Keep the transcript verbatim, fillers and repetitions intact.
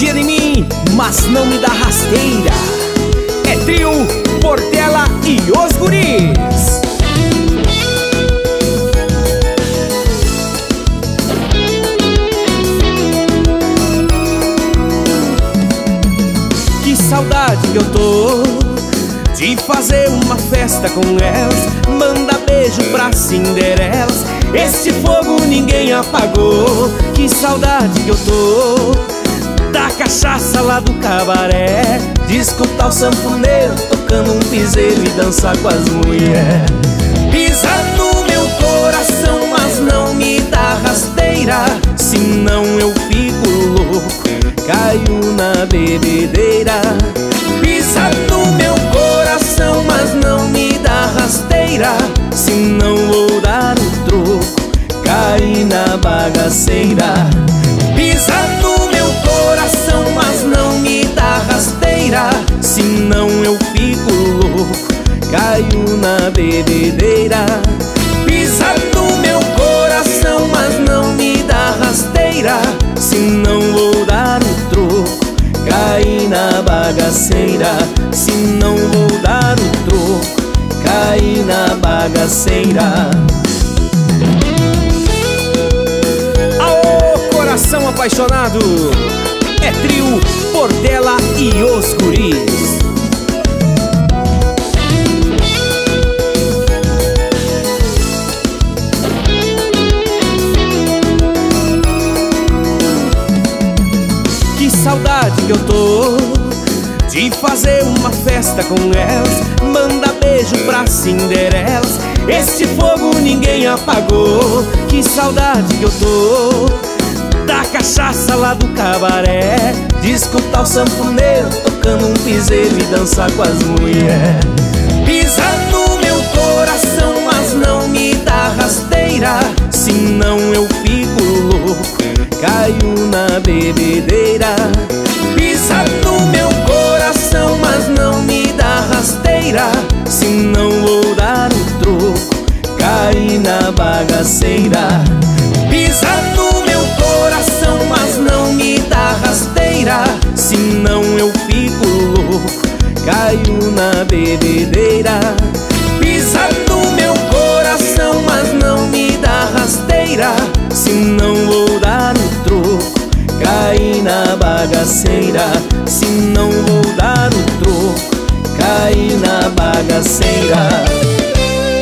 judia de mim, mas não me dá rasteira. É trio Portela e os guris. Que saudade que eu tô de fazer uma festa com elas, manda beijo pra Cinderelas. Esse fogo ninguém apagou. Que saudade que eu tô da cachaça lá do cabaré, de escutar o sanfoneiro tocando um piseiro e dançar com as mulheres. Pisa no meu coração, mas não me dá rasteira, senão eu fico louco, caio na bebedeira. Pisa no meu coração, mas não me dá rasteira, senão vou dar o troco, cair na bagaceira. Pisa no meu coração, mas não me dá rasteira, senão eu fico louco, caio na bebedeira. Pisa no meu coração, mas não me dá rasteira, senão vou dar o troco, cair na bagaceira. Senão vou dar o troco, cair na bagaceira. Aô, coração apaixonado, é trio Portela e os guris. Que saudade que eu tô de fazer uma festa com elas, manda beijo pra Cinderelas. Esse fogo ninguém apagou. Que saudade que eu tô da cachaça lá do cabaré, de escutar o sanfoneiro tocando um piseiro e dançar com as mulheres. Pisa no meu coração, mas não me dá rasteira, senão eu fico louco, caio na bebedeira. Pisa no meu coração, mas não me dá rasteira, senão vou dar o troco, cair na bagaceira. Pisa no meu coração, mas não me dá rasteira, senão eu fico louco, caio na bebedeira. Pisa no meu coração, mas não me dá rasteira, senão vou dar o troco, cair na bagaceira. Senão vou dar o troco, cair na bagaceira.